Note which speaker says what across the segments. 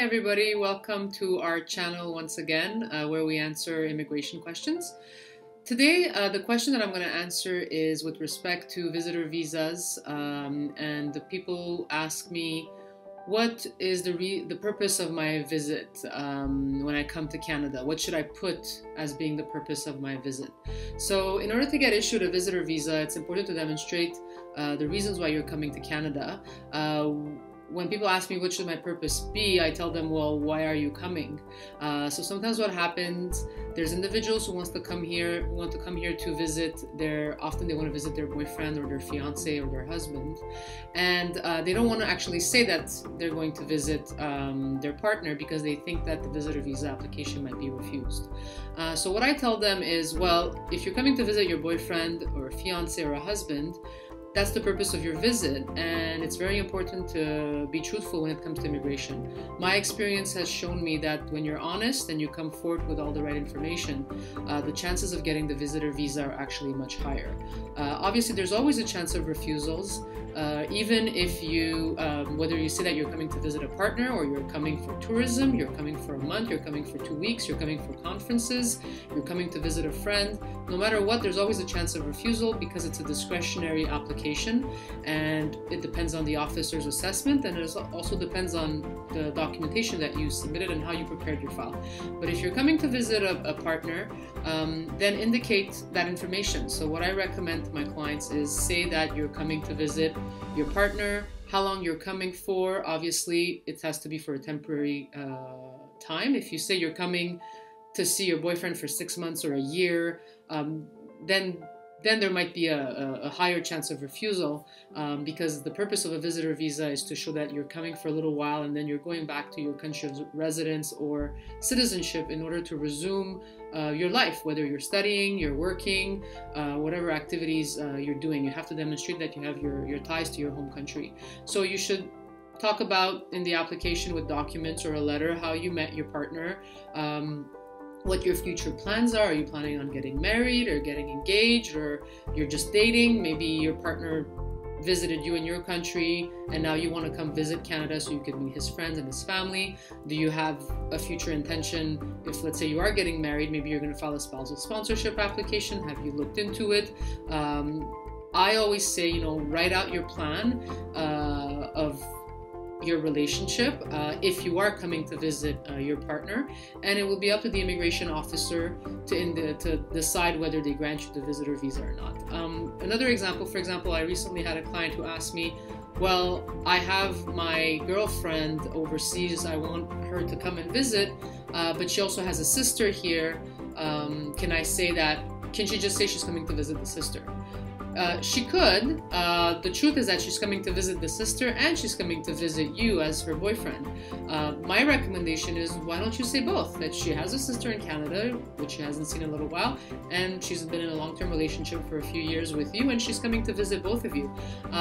Speaker 1: everybody, welcome to our channel once again, where we answer immigration questions. Today, the question that I'm going to answer is with respect to visitor visas, and the people ask me, what is the purpose of my visit when I come to Canada? What should I put as being the purpose of my visit? So in order to get issued a visitor visa, it's important to demonstrate the reasons why you're coming to Canada. When people ask me what should my purpose be, I tell them, well, why are you coming? So sometimes what happens, there's individuals who want to come here to visit often they want to visit their boyfriend or their fiance or their husband, and they don't want to actually say that they're going to visit their partner because they think that the visitor visa application might be refused. So what I tell them is, well, if you're coming to visit your boyfriend or a fiance or a husband, that's the purpose of your visit, and it's very important to be truthful when it comes to immigration. My experience has shown me that when you're honest and you come forward with all the right information, the chances of getting the visitor visa are actually much higher. Obviously, there's always a chance of refusals, even if whether you say that you're coming to visit a partner or you're coming for tourism, you're coming for a month, you're coming for 2 weeks, you're coming for conferences, you're coming to visit a friend. No matter what, there's always a chance of refusal because it's a discretionary application, and it depends on the officer's assessment, and it also depends on the documentation that you submitted and how you prepared your file. But if you're coming to visit a partner, then indicate that information. So what I recommend to my clients is say that you're coming to visit your partner, how long you're coming for. Obviously, it has to be for a temporary time. If you say you're coming to see your boyfriend for 6 months or a year, then there might be a higher chance of refusal, because the purpose of a visitor visa is to show that you're coming for a little while and then you're going back to your country of residence or citizenship in order to resume your life, whether you're studying, you're working, whatever activities you're doing. You have to demonstrate that you have your ties to your home country. So you should talk about in the application with documents or a letter how you met your partner, what your future plans are. Are you planning on getting married or getting engaged, or you're just dating? Maybe your partner visited you in your country and now you want to come visit Canada so you can meet his friends and his family. Do you have a future intention? If, let's say, you are getting married, maybe you're going to file a spousal sponsorship application. Have you looked into it? I always say, write out your plan of your relationship if you are coming to visit your partner, and it will be up to the immigration officer to decide whether they grant you the visitor visa or not. Another example, for example, I recently had a client who asked me, well, I have my girlfriend overseas, I want her to come and visit, but she also has a sister here. Can she just say she's coming to visit the sister? She could. The truth is that she's coming to visit the sister and she's coming to visit you as her boyfriend. My recommendation is, why don't you say both? That she has a sister in Canada, which she hasn't seen in a little while, and she's been in a long-term relationship for a few years with you, and she's coming to visit both of you.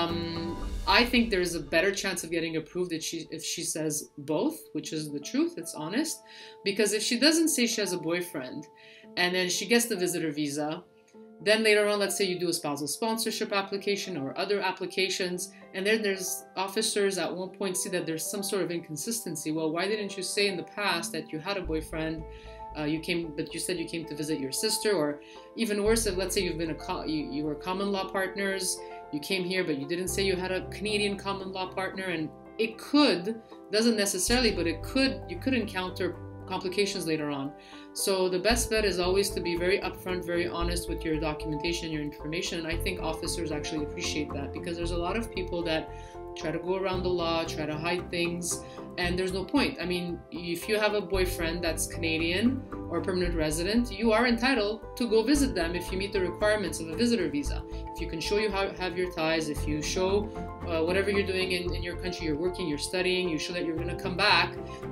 Speaker 1: I think there's a better chance of getting approved if she says both, which is the truth, it's honest. Because if she doesn't say she has a boyfriend, and then she gets the visitor visa, then later on, let's say you do a spousal sponsorship application or other applications, and then there's officers at one point see that there's some sort of inconsistency. Well, why didn't you say in the past that you had a boyfriend, but you said you came to visit your sister? Or even worse, if let's say you were common law partners, you came here, but you didn't say you had a Canadian common law partner, and doesn't necessarily, but you could encounter complications later on. So the best bet is always to be very upfront, very honest with your documentation, your information, and I think officers actually appreciate that, because there's a lot of people that try to go around the law, try to hide things, and there's no point. I mean, if you have a boyfriend that's Canadian or permanent resident, you are entitled to go visit them if you meet the requirements of a visitor visa. If you can show you have your ties, if you show whatever you're doing in your country, you're working, you're studying, you show that you're going to come back,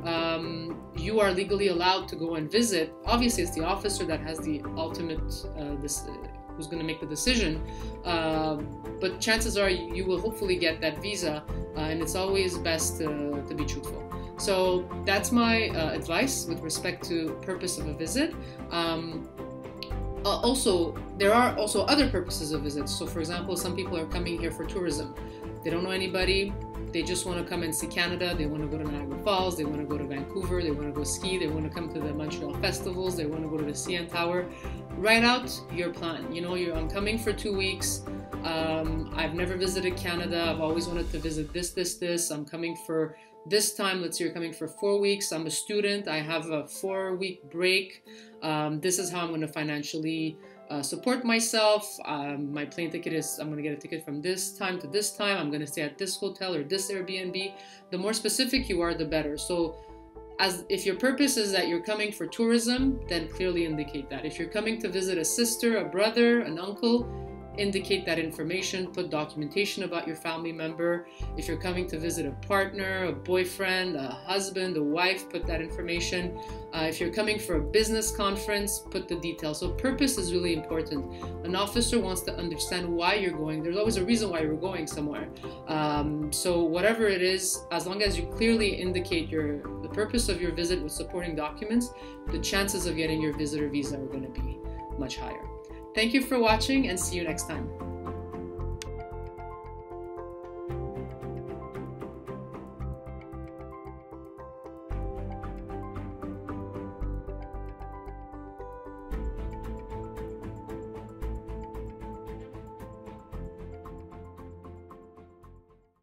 Speaker 1: you are legally allowed to go and visit. Obviously, it's the officer that has the ultimate who's going to make the decision, but chances are you will hopefully get that visa, and it's always best to be truthful. So that's my advice with respect to purpose of a visit. Also, there are also other purposes of visits. So for example, some people are coming here for tourism. They don't know anybody. They just want to come and see Canada. They want to go to Niagara Falls. They want to go to Vancouver. They want to go ski. They want to come to the Montreal festivals. They want to go to the CN Tower. Write out your plan. You know, I'm coming for 2 weeks. I've never visited Canada. I've always wanted to visit this. I'm coming for this time. Let's say you're coming for 4 weeks. I'm a student. I have a 4-week break. This is how I'm going to financially support myself. My plane ticket is, I'm going to get a ticket from this time to this time. I'm going to stay at this hotel or this Airbnb. The more specific you are, the better. So if your purpose is that you're coming for tourism, then clearly indicate that. If you're coming to visit a sister, a brother, an uncle, indicate that information, put documentation about your family member. If you're coming to visit a partner, a boyfriend, a husband, a wife, put that information. If you're coming for a business conference, put the details. So purpose is really important. An officer wants to understand why you're going. There's always a reason why you're going somewhere. So whatever it is, as long as you clearly indicate the purpose of your visit with supporting documents, the chances of getting your visitor visa are going to be much higher. Thank you for watching and see you next time.